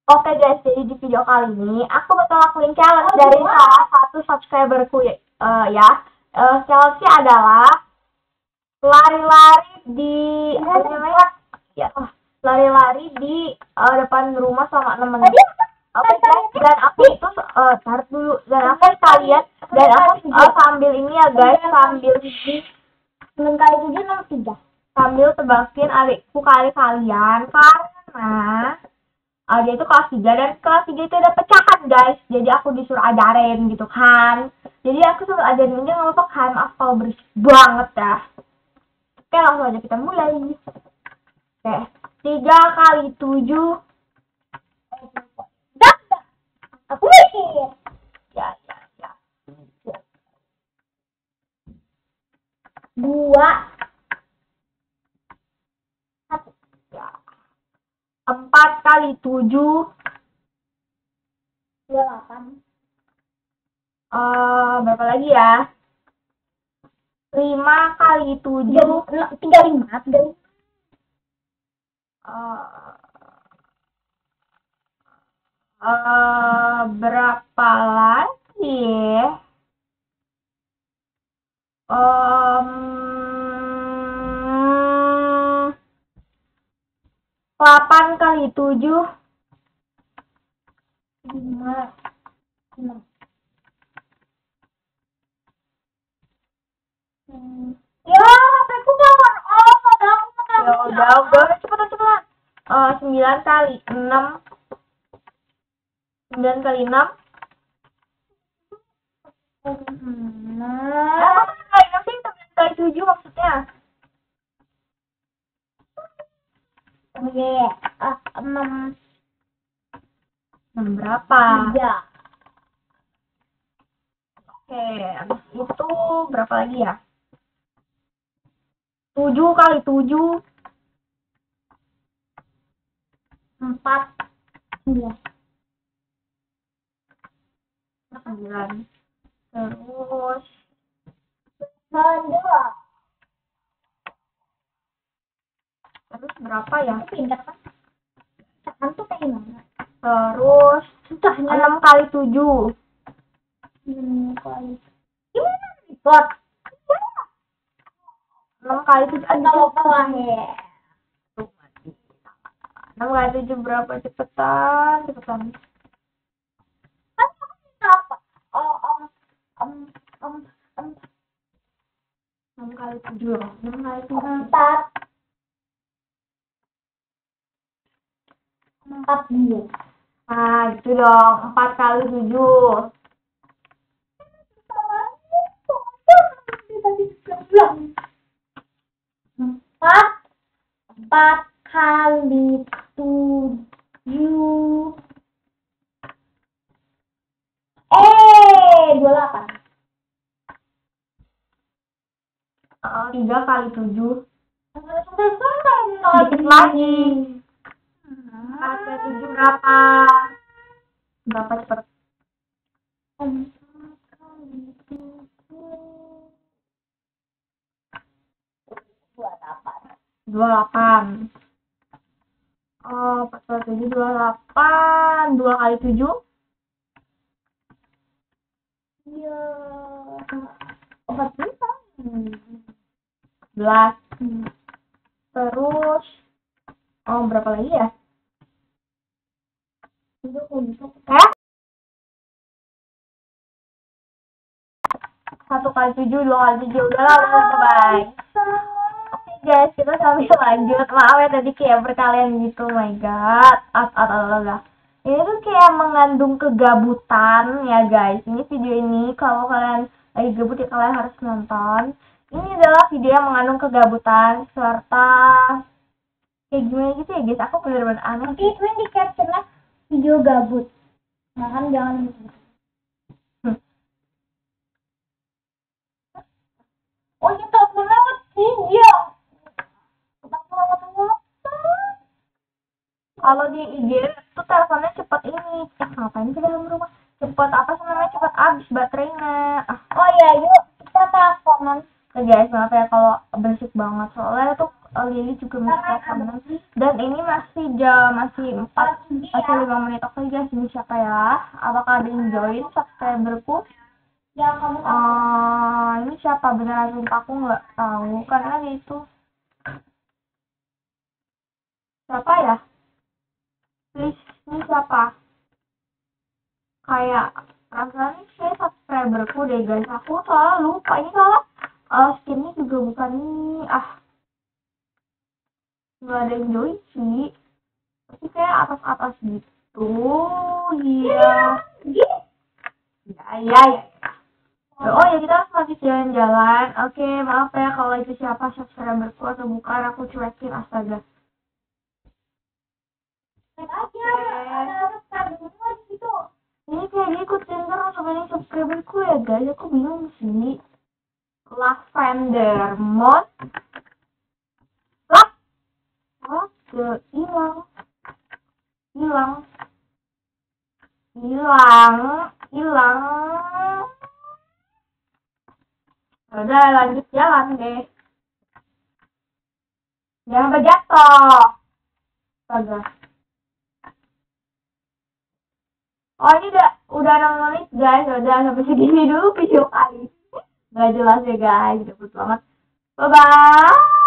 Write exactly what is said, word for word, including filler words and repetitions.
Oke guys, jadi di video kali ini aku bakal lakuin challenge dari salah satu subscriberku ya. Uh, ya. Uh, challenge-nya adalah lari-lari di apa namanya? Ya, lari-lari di uh, depan rumah sama enam menit. Oke guys, dan aku itu uh, taruh dulu dan aku kalian dan aku uh, sambil ini ya guys, sambil di enam kali tujuh enam tiga. Sambil tebakin adikku kali kalian karena Uh, dia itu kelas tiga dan kelas tiga itu ada pecahan guys, jadi aku disuruh ajarin gitu kan, jadi aku suruh ajarin dia nggak apa-apa kan, aku kalau berisik banget ya. Oke, langsung aja kita mulai. Oke, tiga kali tujuh aku mikir ya ya ya dua satu ya empat kali tujuh dua delapan. Uh, berapa lagi ya? Lima kali tujuh tiga lima tiga lima. Uh, uh, berapa lagi? Um, delapan kali tujuh lima enam. Hmm. Ya, H P ku power off, ada aku ya udah, udah, cepetan cepetan. Uh, sembilan kali enam. sembilan kali enam. Nah, apa kali enam sih? sembilan kali tujuh maksudnya. Oke, uh, enam. enam berapa? tiga. Oke, habis itu berapa lagi ya? tujuh kali tujuh. empat. sembilan. sembilan. Terus dua. Terus berapa ya? Pindah kan? Kan tuh kayak gimana? Terus enam kali tujuh. enam kali. Gimana report? enam kali tujuh. Atau bawah ya. enam kali tujuh berapa? Cepetan, cepetan. Apa? Oh, om, om, om, om. enam kali tujuh. enam kali tujuh. empat. empat dia. Nah, gitu dong. empat kali tujuh. empat. empat kali tujuh. Eh, dua puluh delapan. Uh, tiga kali tujuh. Sedikit lagi. empat kali tujuh berapa? Berapa cepet? dua puluh delapan. Oh, empat kali tujuh dua puluh delapan. dua kali tujuh? Iya. empat belas. sebelas. Terus oh, berapa lagi ya? Eh? Satu kali tujuh, dua kali tujuh, udah lah, bye. Oke guys, kita sambil lanjut. Maaf ya tadi kayak berkalian gitu, oh my god. At at at at. Ini tuh kayak mengandung kegabutan ya guys. Ini video ini kalau kalian lagi gabut ya kalian harus nonton. Ini adalah video yang mengandung kegabutan serta kayak gimana gitu ya guys. Aku bener-bener aneh. Itu di captionnya video gabut. Nah kan jangan hmm. Oh ini teleponnya sih dia. Kalau di I G tuh teleponnya cepet ini. Eh ngapain sih dalam rumah? Cepet apa sih namanya? Cepet habis baterainya. Ah. Oh iya yuk kita teleponan. Oke guys, maaf ya kalau berisik banget soalnya tuh uh, Lily juga minta temen. Dan ini masih jam masih empat masih lima menit. Oke guys, ini siapa ya? Apakah ada yang join subscriberku? Yang kamu tahu? Uh, ini siapa beneran sumpah aku nggak tahu karena itu siapa ya? Please, ini siapa? Kayak rasanya saya subscriberku deh guys. Aku soalnya lupa ini soalnya uh, skinnya juga bukan ini. Ah, nggak ada yang join sih. Tapi kayak atas-atas gitu. Iya. Ya, ya, ya. Oh ya, kita harus masih jalan-jalan. Oke, maaf ya kalau itu siapa subscriberku atau bukan, aku cuekin, astaga. Ini kayak dia ikut center sama ini subscriberku ya guys, aku bingung sih. Lavender Mod lah, oke, hilang hilang hilang hilang udah lanjut jalan deh, jangan berjatuh. Astaga. Oh ini udah udah enam menit guys, udah sampai segini dulu video kali. Gak jelas ya guys, cepet banget. Bye bye.